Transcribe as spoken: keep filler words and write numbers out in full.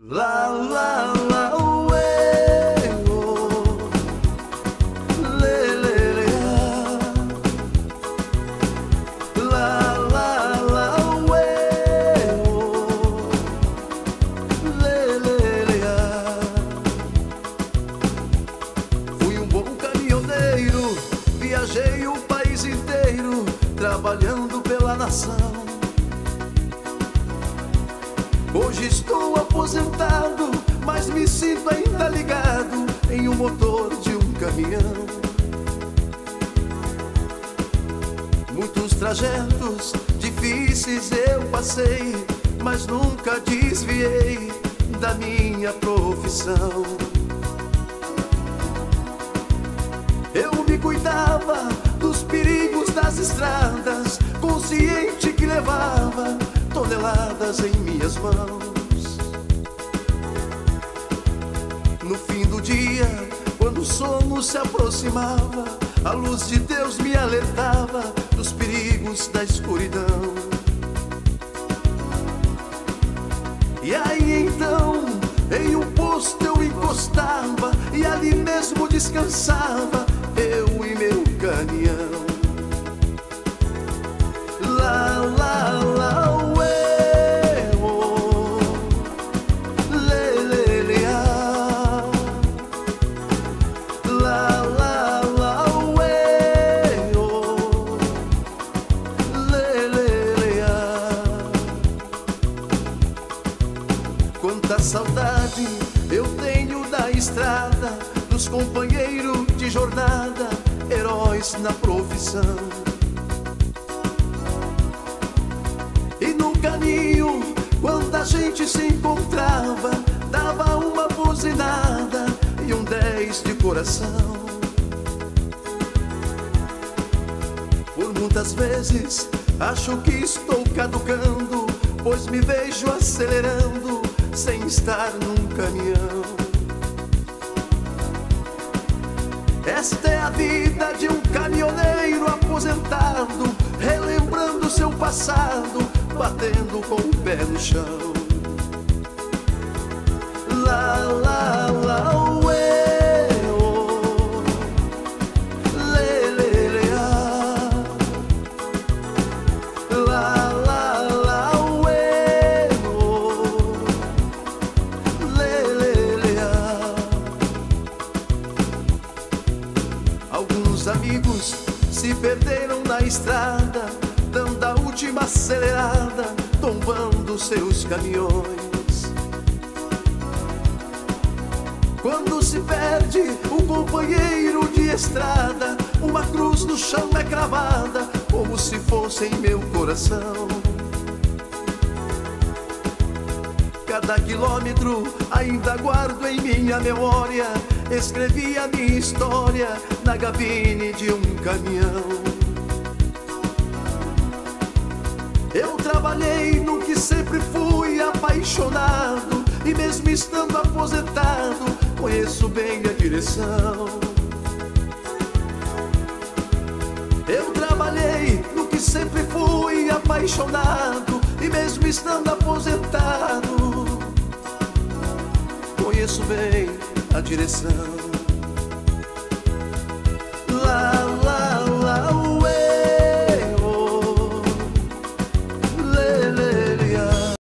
La la la ué, oh, le le le la la la ué, oh, le le le Fui um bom caminhoneiro, viajei o país inteiro, trabalhando pela nação. Hoje estou aposentado, mas me sinto ainda ligado em um motor de um caminhão. Muitos trajetos difíceis eu passei, mas nunca desviei da minha profissão. Eu me cuidava dos perigos das estradas, consciente que levava toneladas em minhas mãos. No fim do dia, quando o sono se aproximava, a luz de Deus me alertava dos perigos da escuridão. E aí então, em um posto eu encostava, e ali mesmo descansava, eu e meu caminhão. Lá, lá, lá, quanta saudade eu tenho da estrada, dos companheiros de jornada, heróis na profissão. E no caminho, quando a gente se encontrava, dava uma buzinada e um dez de coração. Por muitas vezes acho que estou caducando, pois me vejo acelerando sem estar num caminhão. Esta é a vida de um caminhoneiro aposentado, relembrando seu passado, batendo com o pé no chão. Lá, lá, lá, ué, oh, lê, lê, lê, ah. Lá, lá, lá, ué, oh, lê, lê, lê, ah. Alguns amigos se perderam na estrada, dando a última acelerada, tombando seus caminhões. Quando se perde um companheiro de estrada, uma cruz no chão é cravada, como se fosse em meu coração. Cada quilômetro ainda guardo em minha memória, escrevi a minha história na gabine de um caminhão. Eu trabalhei no que sempre fui apaixonado, e mesmo estando aposentado, conheço bem a direção. Eu trabalhei no que sempre fui apaixonado, e mesmo estando aposentado, conheço bem a direção.